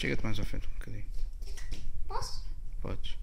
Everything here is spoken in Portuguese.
Chega-te mais à frente um bocadinho. Posso? Podes.